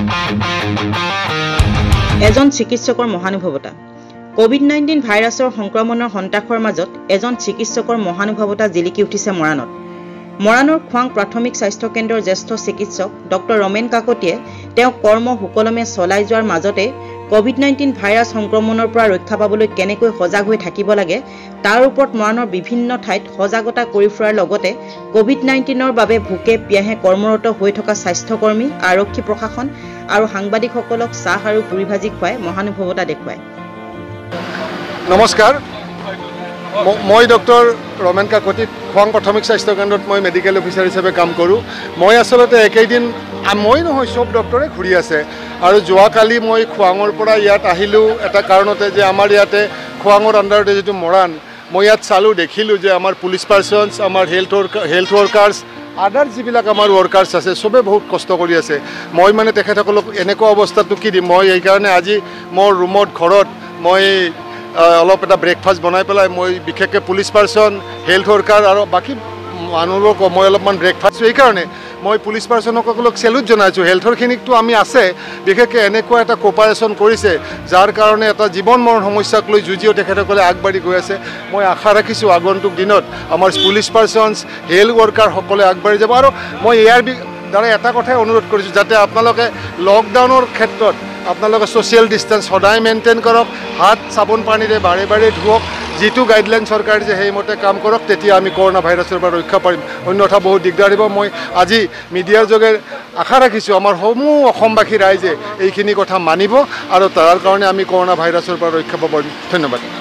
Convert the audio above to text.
এজন চিকিৎসকৰ মহানুভৱতা। কোভিড-19 ভাইৰাছৰ সংক্ৰমণৰ সন্তাসৰ মাজত এজন চিকিৎসকৰ মহানুভৱতা জিলিকি উঠিছে মৰাণত। মৰাণৰ খোৱাং প্ৰাথমিক স্বাস্থ্য কেন্দ্ৰৰ জ্যেষ্ঠ চিকিৎসক ডক্টৰ ৰমেন কাকতিয়ে তেওঁ কৰ্ম সুকলমে চলাই যোৱাৰ মাজতে কোভিড-19 ভাইৰাছ সংক্ৰমণৰ পৰা ৰক্ষা পাবলৈ কেনেকৈ সজাগ হৈ থাকিব লাগে তাৰ ওপৰত মৰাণৰ বিভিন্ন ঠাইত সজাগতা কৰি ফুৰাৰ লগতে কোভিড-19ৰ বাবে ভোকে পিয়াহে কৰ্মৰত হৈ থকা স্বাস্থ্যকৰ্মী, আৰক্ষী প্ৰশাসন আৰু সাংবাদিকসকলক চাহ আৰু পুৰি ভাজি খুৱাই মহানুভৱতা দেখুৱায়। নমস্কাৰ, মই ডক্টৰ ৰমেন কাকতি, খোৱাং প্ৰাথমিক স্বাস্থ্য কেন্দ্ৰত মই মেডিকেল অফিচাৰ হিচাপে কাম কৰোঁ। মই আচলতে একেইদিন মই নহয় চব ডক্টৰে ঘূৰি আছে আৰু যোৱাকালি মই খোৱাঙৰ পৰা ইয়াত আহিলোঁ এটা কাৰণতে যে আমাৰ ইয়াতে খোৱাঙৰ আণ্ডাৰতে যিটো মৰাণ, মই ইয়াত চালোঁ, দেখিলোঁ যে আমাৰ পুলিচ পাৰ্চনছ, আমাৰ হেল্থ ৱৰ্কাৰ্ছ, আদাৰ যিবিলাক আমাৰ ৱৰ্কাৰ্ছ আছে চবে বহুত কষ্ট কৰি আছে। মই মানে তেখেতসকলক এনেকুৱা অৱস্থাটো কি দিম, মই এইকাৰণে আজি মোৰ ৰুমত ঘৰত মই অলপ এটা ব্ৰেকফাষ্ট বনাই পেলাই মই বিশেষকৈ পুলিচ পাৰ্চন, হেল্থ ৱৰ্কাৰ আৰু বাকী মানুহবোৰক মই অলপমান ব্ৰেকফাষ্ট, এইকাৰণে মই পুলিচ পাৰ্চনসকলক চেলুট জনাইছোঁ। হেল্থৰখিনিকতো আমি আছে, বিশেষকৈ এনেকুৱা এটা কোপাৰেশ্যন কৰিছে যাৰ কাৰণে এটা জীৱন মৰণ সমস্যাক লৈ যুঁজিও তেখেতসকলে আগবাঢ়ি গৈ আছে। মই আশা ৰাখিছোঁ আগন্তুক দিনত আমাৰ পুলিচ পাৰ্চনছ, হেল্থ ৱৰ্কাৰসকলে আগবাঢ়ি যাব। আৰু মই ইয়াৰ দ্বাৰা এটা কথাই অনুৰোধ কৰিছোঁ যাতে আপোনালোকে লকডাউনৰ ক্ষেত্ৰত আপোনালোকে ছ'চিয়েল ডিষ্টেঞ্চ সদায় মেইনটেইন কৰক, হাত চাবোন পানীৰে বাৰে বাৰে ধুৱক, যিটো গাইডলাইন চৰকাৰে যে সেইমতে কাম কৰক, তেতিয়া আমি কৰোণা ভাইৰাছৰ পৰা ৰক্ষা পাৰিম, অন্যথা বহুত দিগদাৰ দিব। মই আজি মিডিয়াৰ যোগে আশা ৰাখিছোঁ আমাৰ সমূহ অসমবাসী ৰাইজে এইখিনি কথা মানিব আৰু তাৰ কাৰণে আমি কৰোণা ভাইৰাছৰ পৰা ৰক্ষা পাব পাৰিম। ধন্যবাদ।